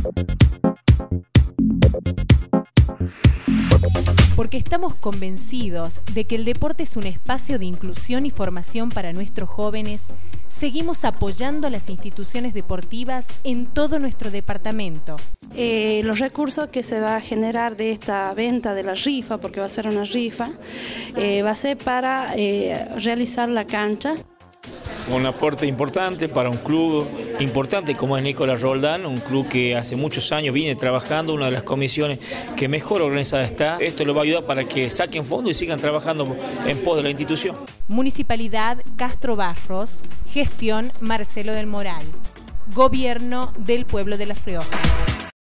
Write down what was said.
Porque estamos convencidos de que el deporte es un espacio de inclusión y formación para nuestros jóvenes, seguimos apoyando a las instituciones deportivas en todo nuestro departamento. Los recursos que se va a generar de esta venta de la rifa, porque va a ser una rifa, va a ser para realizar la cancha. Un aporte importante para un club importante como es Nicolás Roldán, un club que hace muchos años viene trabajando, una de las comisiones que mejor organizada está. Esto le va a ayudar para que saquen fondos y sigan trabajando en pos de la institución. Municipalidad Castro Barros, gestión Marcelo del Moral, Gobierno del Pueblo de La Rioja.